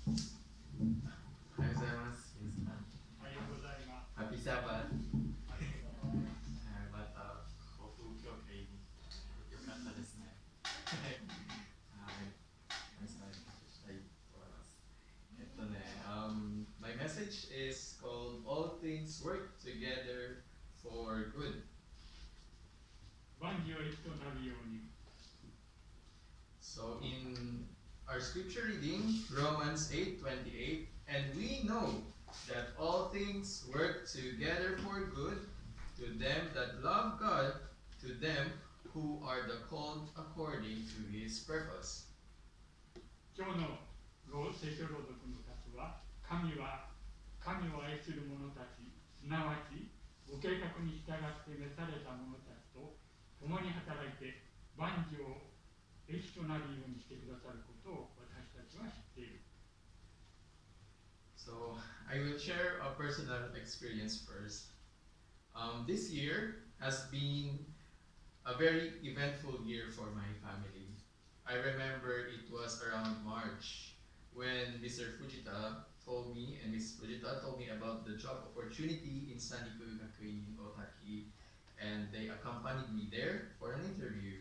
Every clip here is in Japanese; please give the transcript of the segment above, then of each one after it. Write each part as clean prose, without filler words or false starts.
おはようございます。皆さん。 おはようございます。 Happy Sabbath. また、ご風教会によかったですね。はい。皆さん、したいと思います。My message is called All Things Work Together for Good. 万事を一となるように。 So in our scripture reading, Romans 8:28, and we know that all things work together for good to them that love God, to them who are the called according to His purpose. 今日の聖書朗読の箇所は、神を愛する者たち、すなわちご計画に従って召された者たちと共に働いて万事を益となるようにしてくださることを私たちは知っている。 So I will share a personal experience first. This year has been a very eventful year for my family. I remember it was around March when Mr. Fujita told me and Ms. Fujita told me about the job opportunity in Saniku Gakuin in Otaki, and they accompanied me there for an interview.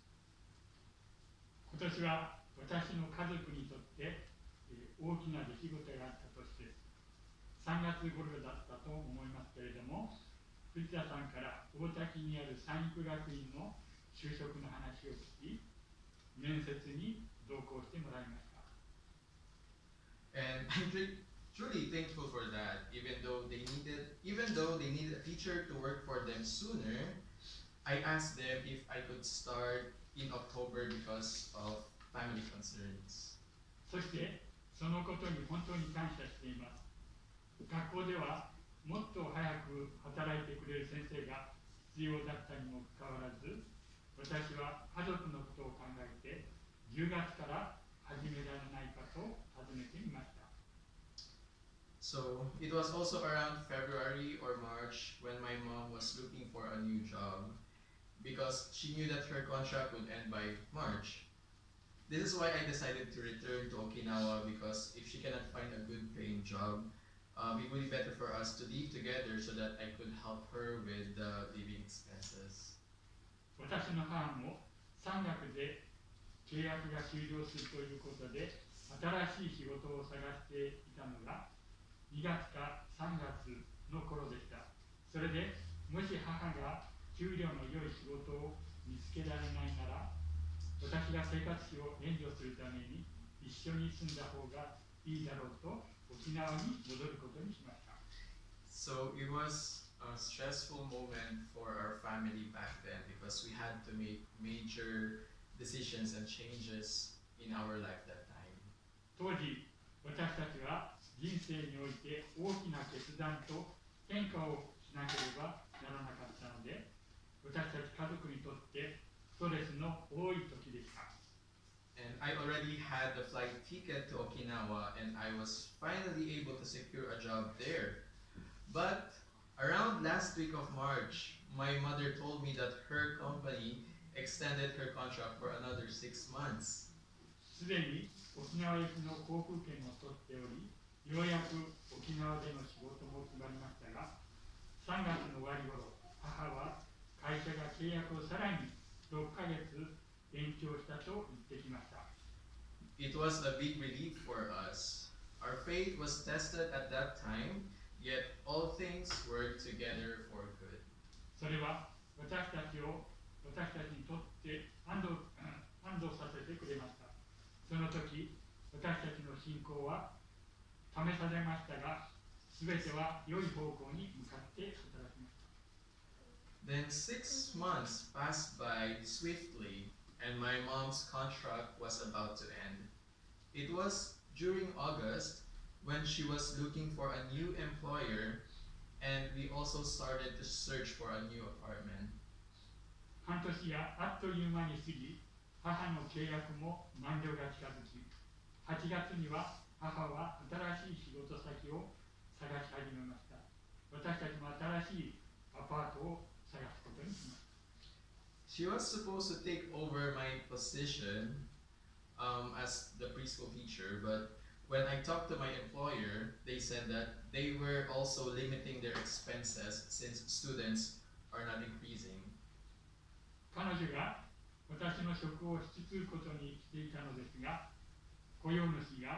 今年は私の家族にとって大きな出来事があった年です。3月頃だったと思いますけれども、藤田さんから大滝にある三育学院の就職の話を聞き、面接に同行してもらいました。 And I'm truly thankful for that. Even though they needed a teacher to work for them sooner, I asked them if I could start in October because of family concerns. そしてそのことに本当に感謝しています。学校ではもっと早く働いてくれる先生が必要だったにもかかわらず、私は家族のことを考えて10月から始められないかと尋ねてみました。 So it was also around February or March when my mom was looking for a new job because she knew that her contract would end by March. This is why I decided to return to Okinawa, because if she cannot find a good paying job, it would be better for us to live together so that I could help her with the living expenses. 私の母も3月で契約が終了するということで新しい仕事を探していたのが2月か3月の頃でした。それでもし母が給料の良い仕事を見つけられないなら、私が生活費を援助するために一緒に住んだ方がいいだろうと沖縄に戻ることにしました。 So it was a stressful moment for our family back then because we had to make major decisions and changes in our life that time. 当時、私たちは人生において大きな決断と変化をしなければならなかったので、私たち家族にとってストレスの多い時でした。 And I already had the flight ticket to Okinawa, and I was finally able to secure a job there. But around last week of March, my mother told me that her company extended her contract for another 6 months. すでに沖縄行きの航空券を取っており、ようやく沖縄での仕事も決まりましたが、3月の終わり頃、母は会社が契約をさらに6ヶ月延長したと言ってきました。 It was a big relief for us. Our faith was tested at that time, yet all things work together for good. それは私たちにとって安堵させてくれました。その時、私たちの信仰は試されましたが、すべては良い方向に向かって働きました。 Then 6 months passed by swiftly, and my mom's contract was about to end. It was during August when she was looking for a new employer, and we also started to search for a new apartment. 半年があっという間に過ぎ、母の契約も満了が近づき、8月には母は新しい仕事先を探し始めました。私たちも新しいアパートを探すことにしました。 She was supposed to take over my position as the preschool teacher, but When I talked to my employer, they said that they were also limiting their expenses since students are not increasing. 彼女が私の職を引き継ぐことにしていたのですが、雇用主に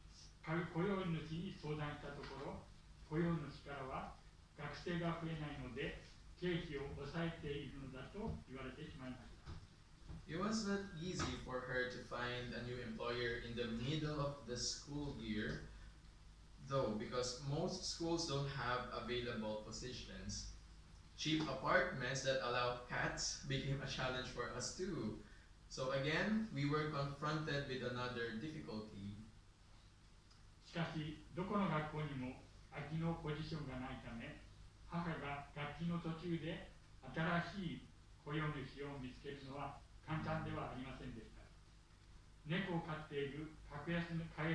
相談したところ、雇用主からは学生が増えないので経費を抑えているのだと言われてしまいました。 It was not easy for her to find a new employer in the middle of the school year, though, because most schools don't have available positions. Cheap apartments that allow cats became a challenge for us too. So again, we were confronted with another difficulty. しかし、どこの学校にも空きのポジションがないため、母が学期の途中で新しい雇用主を見つけるのは簡単ではありませんでした。猫を飼っている格安のア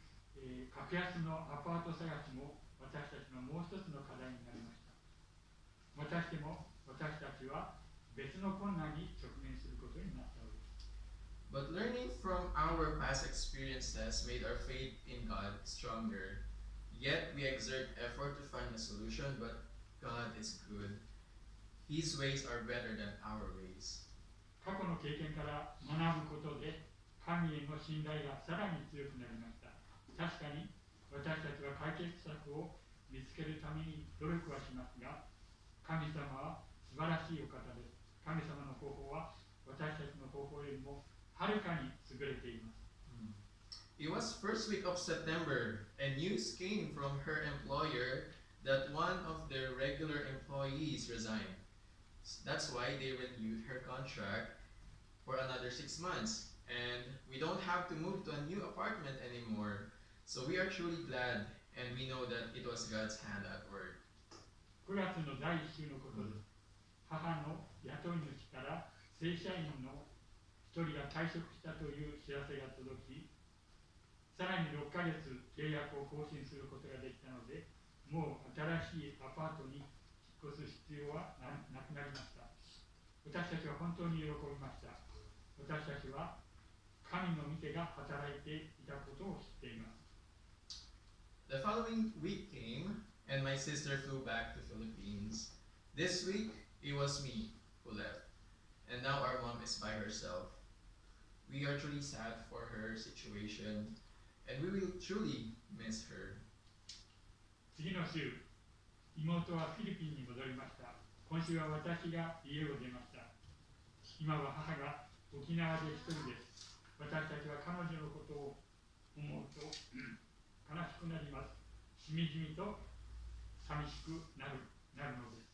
パート探しも私たちのもう一つの課題になりました。またしても私たちは別の困難に直面することになったのです。 But learning from our past experiences made our faith in God stronger. Yet we exert effort to find a solution, but God is good. His ways are better than our ways. 過去の経験から学ぶことで神への信頼がさらに強くなりました。確かに私たちは解決策を見つけるために努力はしますが、神様は素晴らしいお方です。神様の方法は私たちの方法よりもはるかに優れています。 It was first week of September, and news came from her employer that one of their regular employees resigned. That's why they renewed her contract for another 6 months, and we don't have to move to a new apartment anymore. So we are truly glad, and we know that it was God's hand at work. 9月の第1週のことです。母の雇い主から正社員の1人が退職したという知らせが届き、さらに6ヶ月契約を更新することができたので、もう新しいアパートに引っ越す必要はなくなりました。私たちは本当に喜びました。私たちは神の御手が働いていたことを知っています。 The following week came, and my sister flew back to Philippines. This week, it was me who left, and now our mom is by herself. We are truly sad for her situation, and we will truly miss her. 次の週、妹はフィリピンに戻りました。今週は私が家を出ました。今は母が沖縄で一人です。私たちは彼女のことを思うと悲しくなります。しみじみと寂しくなるのです。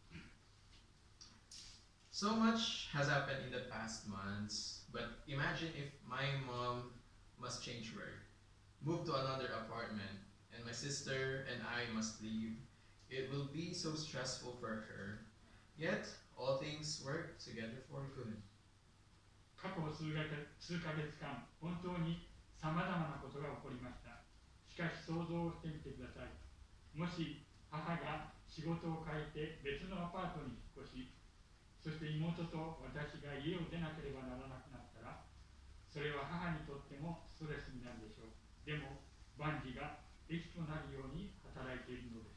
So much has happened in the past months, but imagine if my mom must change work, move to another apartment, and my sister and I must leave. It will be so stressful for her. Yet, all things work together for good. 過去数ヶ月間、本当にさまざまなことが起こりました。しかし想像してみてください。もし母が仕事を変えて別のアパートに引っ越し、そして妹と私が家を出なければならなくなったら、それは母にとってもストレスになるでしょう。でも、万事が益となるように働いているのです。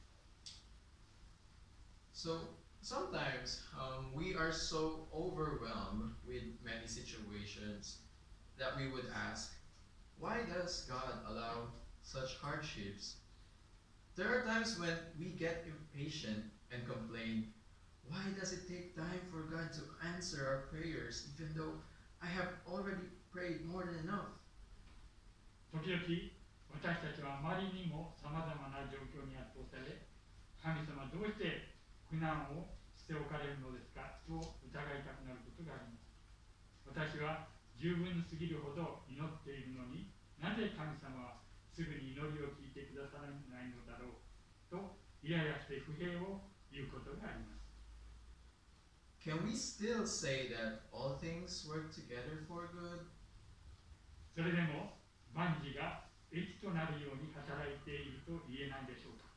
So sometimes we are so overwhelmed with many situations that we would ask, why does God allow such hardships? There are times when we get impatient and complain, why does it take time for God to answer our prayers even though I have already prayed more than enough? 時々、私たちはあまりにもさまざまな状況に圧倒され、神様どうして苦難をしておかれるのですかと疑いたくなることがあります。私は十分すぎるほど祈っているのに、なぜ神様はすぐに祈りを聞いてくださらないのだろうとイライラして不平を言うことがあります。 Can we still say that all things work together for good? それでも万事が益となるように働いていると言えないでしょうか。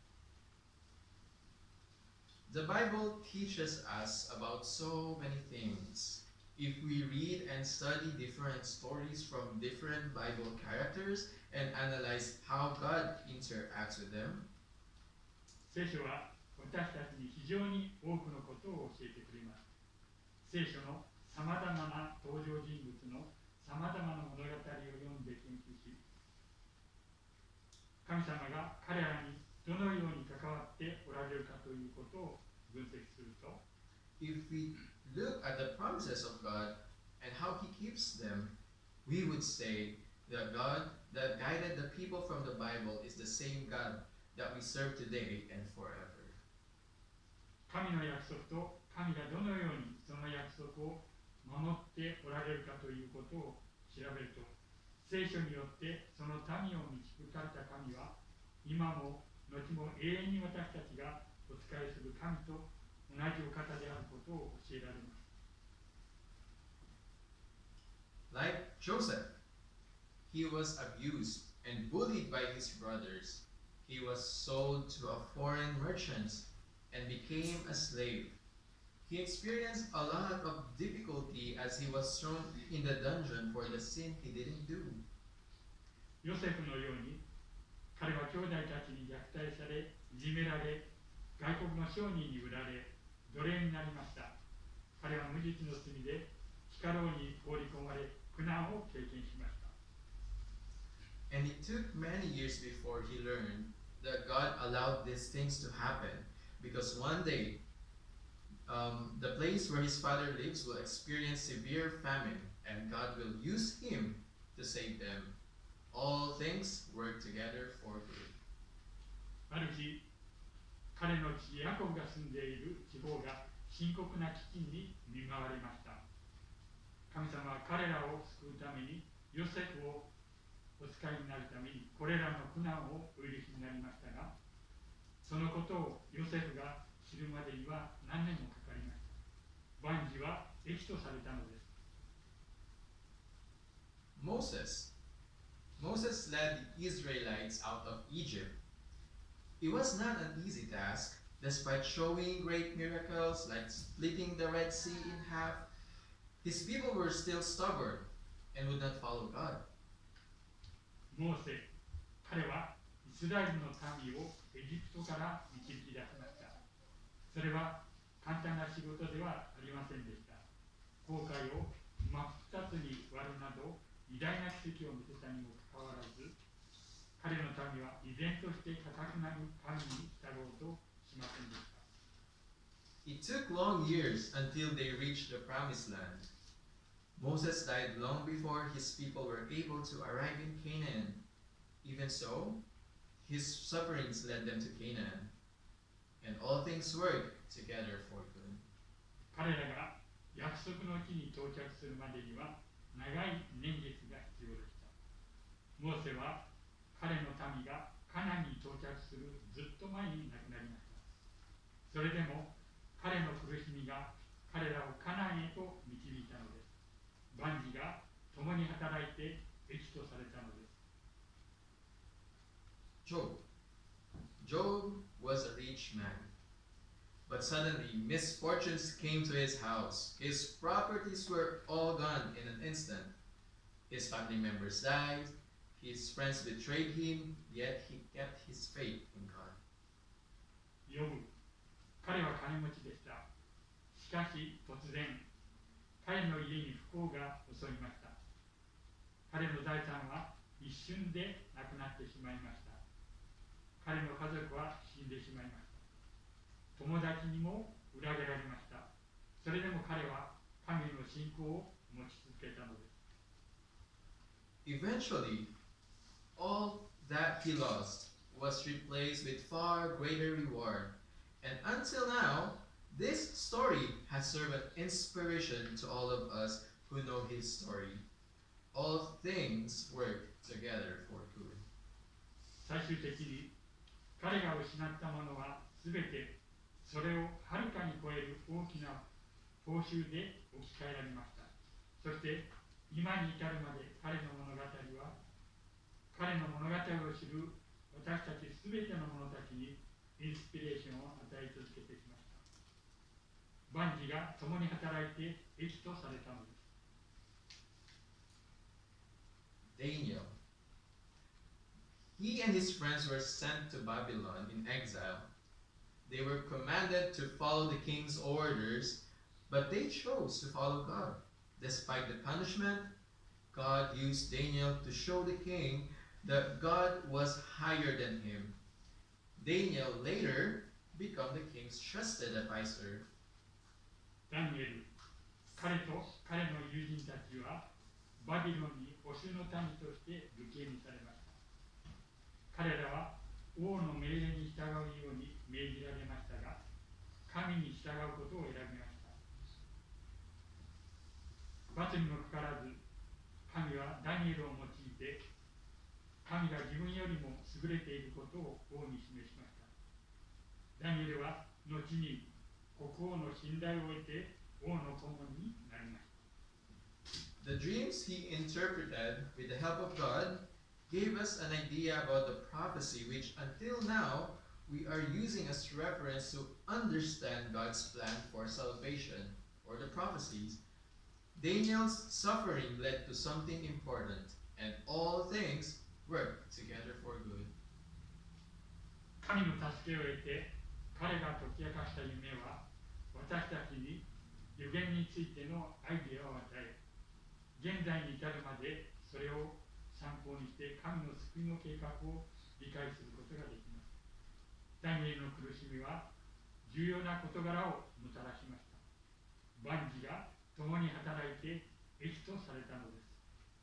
The Bible teaches us about so many things. if we read and study different stories from different Bible characters and analyze how God interacts with them, 聖書は私たちに非常に多くのことを教えてくれます。聖書のさまざまな登場人物のさまざまな物語を読んで研究し、神様が彼らにどのように関わっておられるかということを分析すると、 if we look at the promises of God and how He keeps them, we would say that God that guided the people from the Bible is the same God that we serve today and forever. 神の約束と神がどのようにその約束を守っておられるかということを調べると、聖書によってその民を導かれた神は今も後も永遠に私たちがお仕えする神と同じお方であることを教えられます。 Like Joseph, he was abused and bullied by his brothers. He was sold to a foreign merchant and became a slave. He experienced a lot of difficulty as he was thrown in the dungeon for the sin he didn't do. ヨセフのように彼は兄弟たちに虐待され、いじめられ、外国の商人に売られ、奴隷になりました。彼は無実の罪で地下牢に放り込まれ、苦難を経験しました。 And it took many years before he learned that God allowed these things to happen, because one day the place where his father lives will experience severe famine, and God will use him to save them. All things work together for good. ある日、彼の父ヤコブが住んでいる地方が深刻な飢饉に見舞われました。神様は彼らを救うためにヨセフをお使いになるためにこれらの苦難をお許しになりましたが、そのことをヨセフが知るまでには何年もかかりました。万事は益とされたのです。 Moses led the Israelites out of Egypt. It was not an easy task, despite showing great miracles like splitting the Red Sea in half. His people were still stubborn and would not follow God. モーセ、彼はイスラエルの民をエジプトから導き出しました。それは簡単な仕事ではありませんでした。航海を真っ二つに割るなど偉大な奇跡を見せたにもかかわらず、彼の民は依然として固くなる神に従おうとしませんでした。 It took long years until they reached the promised land. Moses died long before his people were able to arrive in Canaan. Even so, his sufferings led them to Canaan, and all things work together for good. 彼らが約束の地に到着するまでには長い年月が必要でした。モーセは彼の民がカナンに到着するずっと前に亡くなりました。それでも彼の苦しみが彼らをカナンへと導いたのです。万事が共に働いて益とされたのです。 Job was a rich man, but suddenly misfortunes came to his house. His properties were all gone in an instant. His family members died, his friends betrayed him, yet he kept his faith in God. ヨブ、彼は金持ちでした。しかし突然、彼の家に不幸が襲いました。彼の財産は一瞬でなくなってしまいました。彼の家族は死んでしまいました。友達にも裏切られました。それでも彼は神への信仰を持ち続けたのです。 Eventually, all that he lost was replaced with far greater reward. And until now, this story has served as inspiration to all of us who know his story. All things work together for good. 最終的に彼が失ったものはすべてそれをはるかに超える大きな報酬で置き換えられました。そして今に至るまで彼の物語は彼の物語を知る私たちすべての者たちにインスピレーションを与え続けてきました。 万事が共に働いて益とされたのです。 Daniel. He and his friends were sent to Babylon in exile. They were commanded to follow the king's orders, but they chose to follow God. Despite the punishment, God used Daniel to show the king that God was higher than him. Daniel later became the king's trusted advisor. ダニエル、彼と彼の友人たちはバビロンに保守の民として流刑にされました。彼らは王の命令に従うように命じられましたが、神に従うことを選びました。罰にもかかわらず、神はダニエルを用いて、神が自分よりも優れていることを王に示しました。ダニエルは後に国王の信頼を得て王の顧問になりました。 The dreams he interpreted with the help of God gave us an idea about the prophecy which until now we are using as reference to understand God's plan for salvation, or the prophecies. Daniel's suffering led to something important, and all things work together for good. 神の助けを得て彼が解き明かした夢は私たちに予言についてのアイデアを与え、現在に至るまでそれを参考にして神の救いの計画を理解することができます。ダニエルの苦しみは重要な事柄をもたらしました。万事が共に働いて益とされたのです。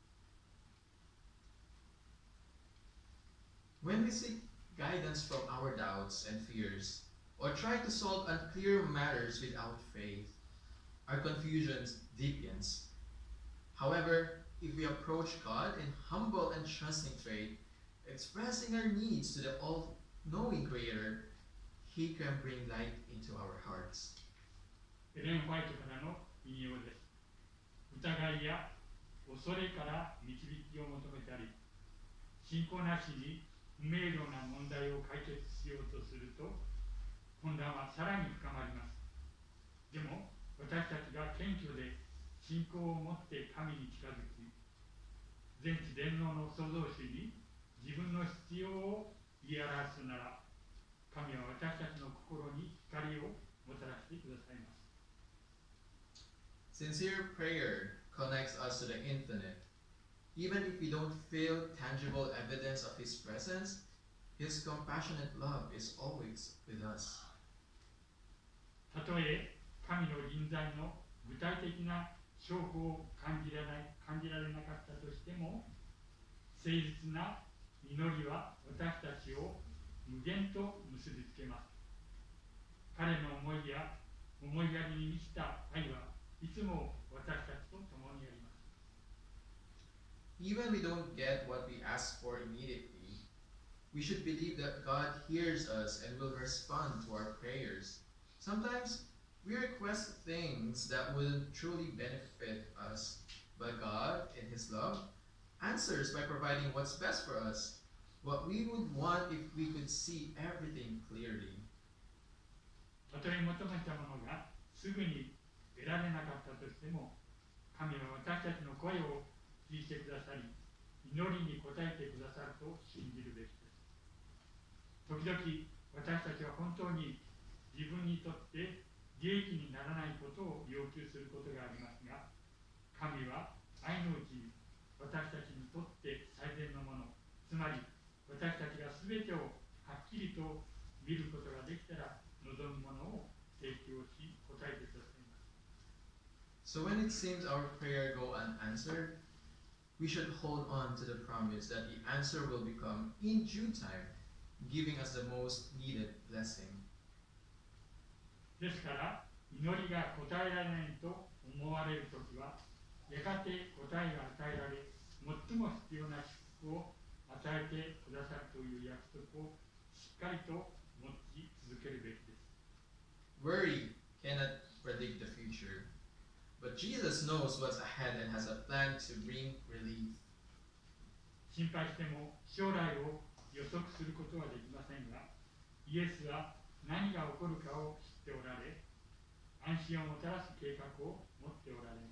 When we seek guidance from our doubts and fears, or try to solve unclear matters without faith, our confusion deepens. However, if we approach God in humble and trusting faith, expressing our needs to the all-knowing Creator, He can bring light into our hearts. エレン・ホワイトからの引用です。疑いや恐れから導きを求めたり、信仰なしに不明瞭な問題を解決しようとすると、混乱はさらに深まります。でも、私たちが謙虚で信仰を持って神に近づき、全知全能の創造主に自分の必要を言い表すなら、神は私たちの心に光をもたらしてくださいます。 Sincere prayer connects us to the infinite. Even if we don't feel tangible evidence of His presence, His compassionate love is always with us. たとえ神の臨在の具体的な証拠を感じられなかったとしても、誠実な祈りは私たちを無限と結びつけます。彼の思いや思いやりに満ちた愛はいつも私たちと共にあります。 Even we don't get what we ask for immediately, we should believe that God hears us and will respond to our prayers. Sometimes we request things that wouldn't truly benefit us, but God, in His love, answers by providing what's best for us, what we would want if we could see everything clearly. たとえ求めたものがすぐに得られなかったとしても、神は私たちの声を聞いてくださり、祈りに応えてくださると信じるべきです。時々、私たちは本当に自分にとって利益にならないことを要求することがありますが、神は愛のうちに私たちにとって最善のもの、つまり私たちが全てをはっきりと見ることができたら望むものを提供し、答えてくださいます。 So when it seems our prayer go unanswered, we should hold on to the promise that the answer will become in due time, giving us the most needed blessing. ですから、祈りが答えられないと思われるときは、やがて答えが与えられ、最も必要な祝福を与えてくださるという約束をしっかりと持ち続けるべきです。 Worry cannot predict the future, but Jesus knows what's ahead and has a plan to bring relief. 心配しても将来を予測することはできませんが、イエスは何が起こるかを知っておられ、あ安心をもたらす計画を持っておられます。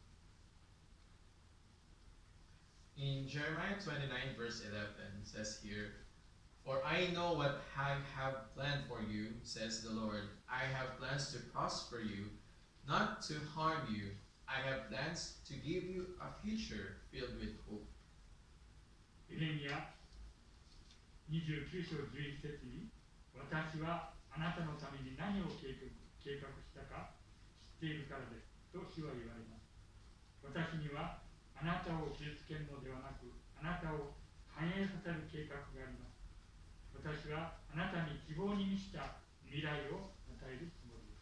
In Jeremiah 29, verse 11, it says here, For I know what I have planned for you, says the Lord. I have plans to prosper you, not to harm you. I have plans to give you a future filled with hope. エレミヤ29章11節に、私はあなたのために何を計画したか知っているからですと主は言われます。私にはあなたを傷つけるのではなく、あなたを繁栄させる計画があります。私はあなたに希望に満ちた未来を与えるつもりです。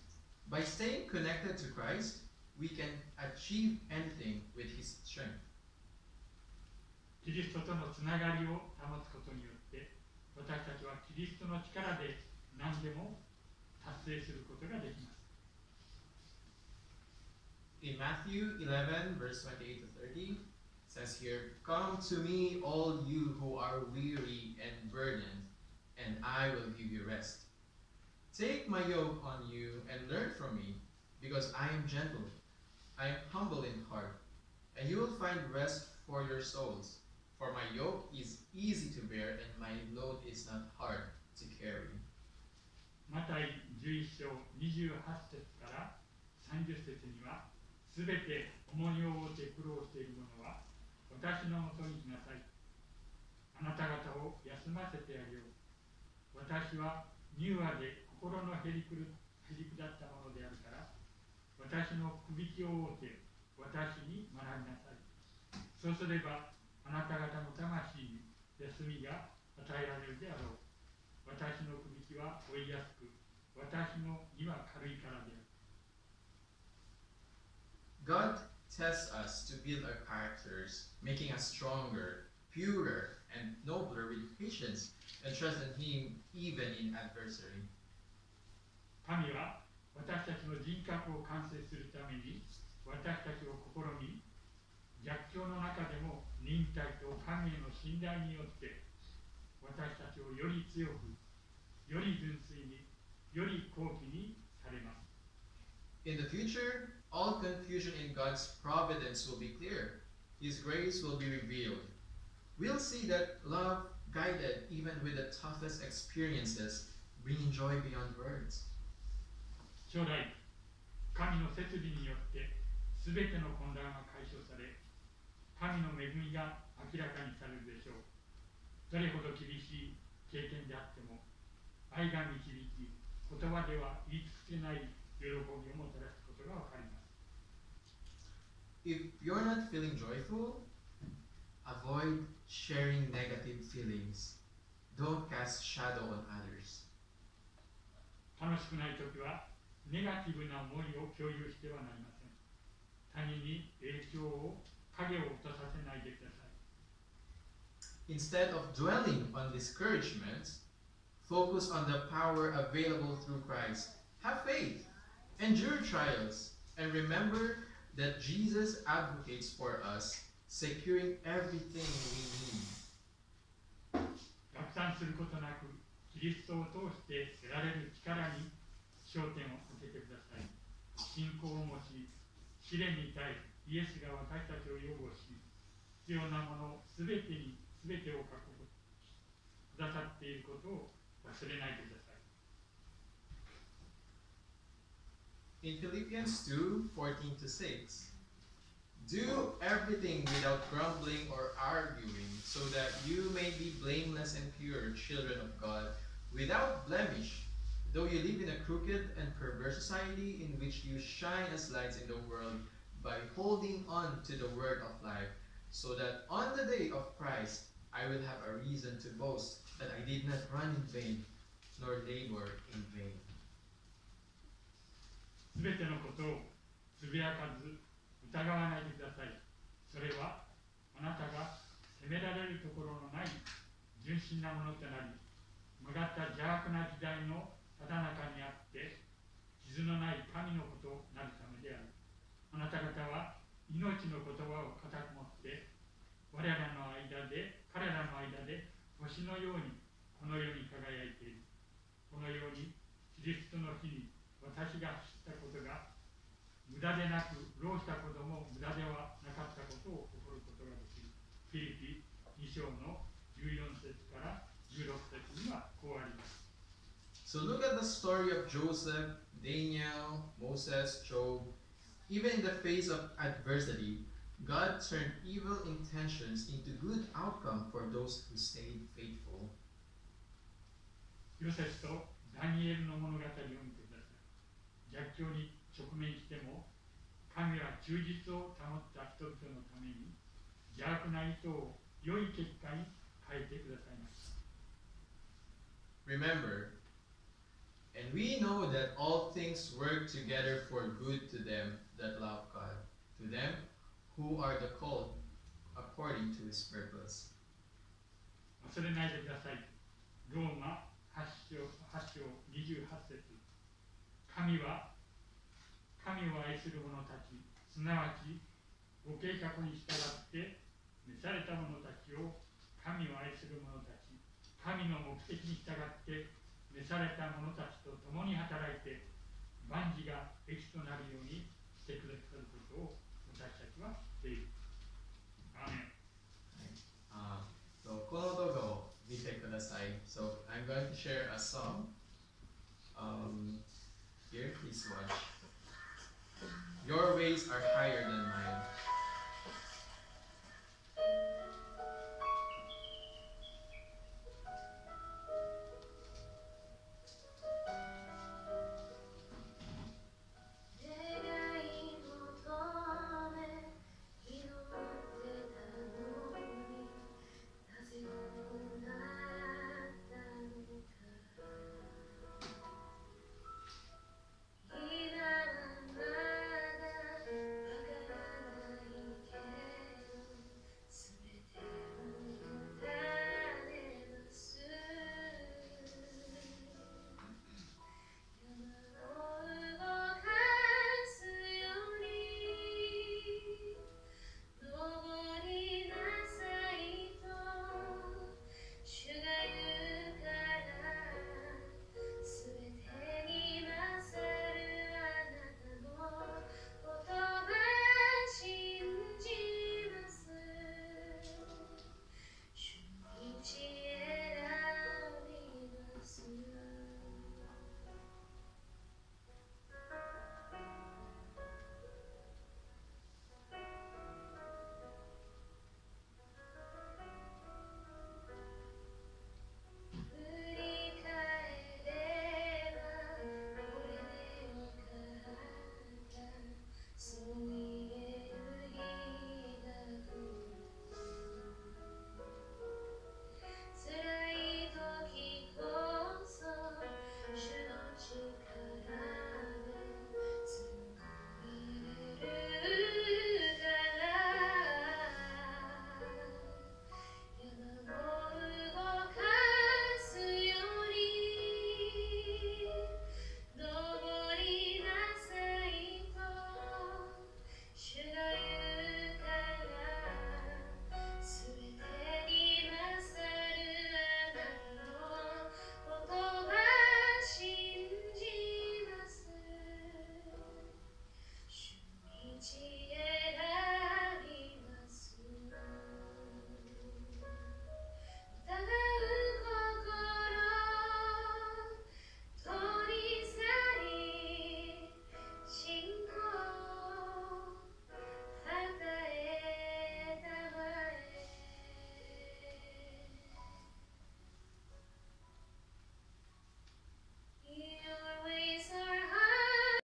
By staying connected to Christ, we can achieve anything with His strength. キリストとのつながりを保つことによって、私たちはキリストの力で何でも達成することができます。 In Matthew 11, verse 28 to 30, it says here, Come to me, all you who are weary and burdened, and I will give you rest. Take my yoke on you and learn from me, because I am gentle, I am humble in heart, and you will find rest for your souls. For my yoke is easy to bear, and my load is not hard to carry. マタイ11章28節から30節には、すべて重荷を負って苦労している者は、私のもとに来なさい。あなた方を休ませてあげよう。私は柔和で心のへりくだったものであるから、私のくびきを負って私に学びなさい。そうすれば、あなた方の魂に休みが与えられるであろう。私のくびきは追いやすく、私の荷は軽いからである。 God tests us to build our characters, making us stronger, purer, and nobler with patience and trust in Him even in adversity. 神は私たちの人格を完成するために、私たちを試み、逆境の中でも忍耐と神への信頼によって私たちをより強く、より純粋に、より高貴にされます。 In the future, all confusion in God's providence will be clear. His grace will be revealed. We'll see that love guided even with the toughest experiences, bringing joy beyond words. 将来、神の摂理によって全ての混乱が解消され、神の恵みが明らかにされるでしょう。どれほど厳しい経験であっても、愛が導き、言葉では言い尽くせない喜びをもたらすことがわかります。 If you're not feeling joyful, avoid sharing negative feelings. Don't cast shadow on others. 楽しくないときは、ネガティブな思いを共有してはなりません。他人に影響を影を落とさせないでください。 Instead of dwelling on discouragement, focus on the power available through Christ. Have faith, endure trials, and remember that Jesus advocates for us, securing everything we need. 落胆することなく、キリストを通して得られる力に焦点を当ててください。信仰を持ち、試練に耐え、イエスが私たちを擁護し、必要なものすべてを確保くださっていることを忘れないでください。 In Philippians 2:14 to 6, do everything without grumbling or arguing, so that you may be blameless and pure children of God, without blemish, though you live in a crooked and perverse society in which you shine as lights in the world by holding on to the word of life, so that on the day of Christ I will have a reason to boast that I did not run in vain, nor labor in vain. すべてのことをつぶやかず疑わないでください。それはあなたが責められるところのない純真なものとなり、曲がった邪悪な時代のただ中にあって傷のない神のことをなるためである。あなた方は命の言葉を固く持って彼らの間で星のようにこの世に輝いている。このようにキリストの日に私が知ったことが無駄でなく、労したことも無駄ではなかったことを誇ることができる。フィリピ2章の14節から16節にはこうあります。 So look at the story of Joseph, Daniel, Moses, Job. Even in the face of adversity, God turned evil intentions into good outcome for those who stayed faithful. ヨセフとダニエルの物語を見てください。逆境に直面しても、神は忠実を保った人々のために、邪悪な意図を良い結果に変えてくださいました。 Remember, and we know that all things work together for good to them that love God, to them who are the called according to his purpose. 忘れないでください。ローマ8章28節。神を愛する者たち、すなわちご計画に従って召された者たちを、神を愛する者たち、神の目的に従って召された者たちと共に働いて、万事が益となるようにしてくださることを私たちは知っている。アーメン。 この動画を見てください。So I'm going to share a song. Here, please watch. Your ways are higher than mine.